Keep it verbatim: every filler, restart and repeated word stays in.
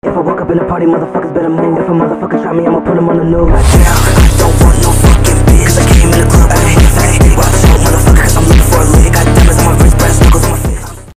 If I walk up in a party, motherfuckers better move. If a motherfucker try me, I'ma put him on the news. Like, yeah, I don't want no